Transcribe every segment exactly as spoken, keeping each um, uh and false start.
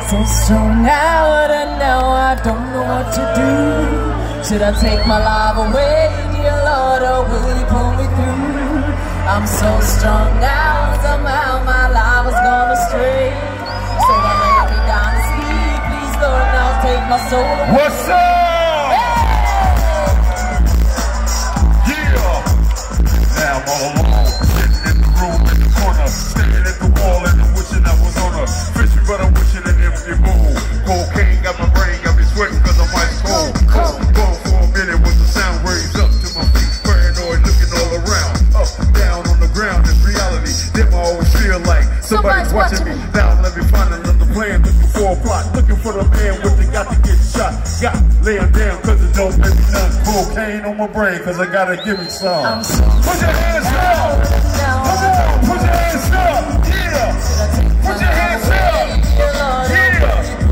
So strung out and now I don't know what to do. Should I take my life away, dear Lord, or will you pull me through? I'm so strung out, somehow my life has gone astray. So I lay me down to sleep, please Lord, now take my soul away. What's up? Hey! Yeah! Now I'm all alone, sitting in the room in the corner, staring at the wall and I'm wishing I was on a fishing, but I'm wishing an empty bowl. Cocaine got my brain, got me sweating cause I'm ice cold. Cold, cold for a minute with the sound raised up to my feet, paranoid looking all around, up, down on the ground. In reality, them I always feel like somebody's, somebody's watching, watching me. Now let me find another plan, looking for a plot, looking for the man with the got to get shot. Got lay him down cause it don't make me none. Cocaine on my brain cause I gotta give me some. So put your hands up! Come on, put your hands up! Yeah! Put your hands up! Yeah!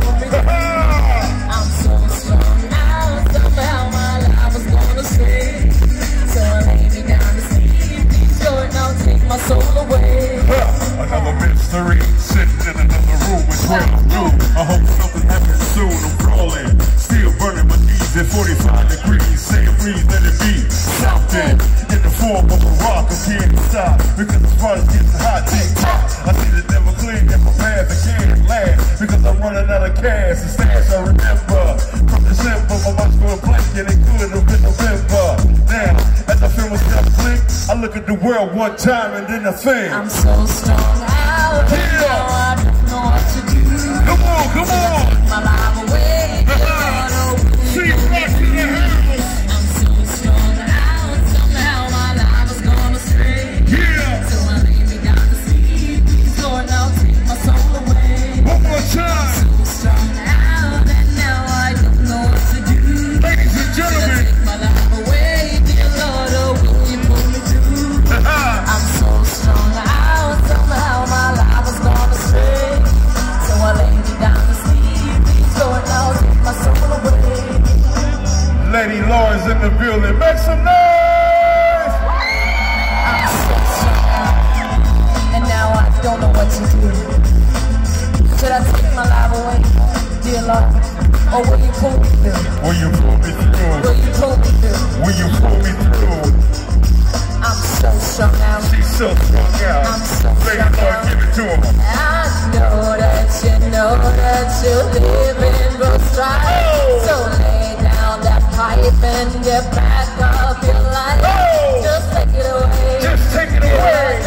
I'm so strung out, somehow my life was gonna stay. So I lay me down to sleep, please Lord, now take my soul away. Huh, another mystery, sitting in another room with twelve noon. I hope something happens soon, I'm crawling, still burning my knees at forty-five degrees. Saying please let it be something in the form of a rock. I can't stop because the spot is getting hot. Tick-tock, I see the devil clean in my path, I can't last because I'm running out of cash and stash. I remember from December my months were blanking, it could have been November. Now, as I feel myself blink, I look at the world one time and then I think I'm so strung out, yeah. Now I don't know what to do. Come on, come on. Take my life away, see you back to the house. I'm so strung out, somehow my life is gonna stray. Yeah. So I lay me down to sleep, please Lord, now take my soul away. One more time. I'm so strung out and now I don't know what to do. Ladies and gentlemen, take my life away, dear Lord, or will you pull me through? I'm so strung out, somehow my life is gonna stray. So I lay me down to sleep, please Lord, now take my soul away. Lady Laura's in the building, make some noise! I'm so strung out, and now I don't know what to do. Should I take my life away, dear Lord, or will you pull me through? Will you pull me through? Will you pull me through? Will you pull me through? I'm so strung out. She's so strung out. I'm so Lady strung Laura, out. give it to him. I know that you know that you live in both strides. Oh. So lay down that pipe and get back up your life. Oh. Just take it away. Just take it away.